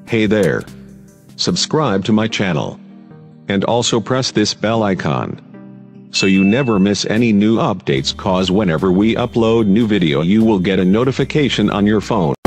Hey there. Subscribe to my channel. And also press this bell icon, so you never miss any new updates, cause whenever we upload new video you will get a notification on your phone.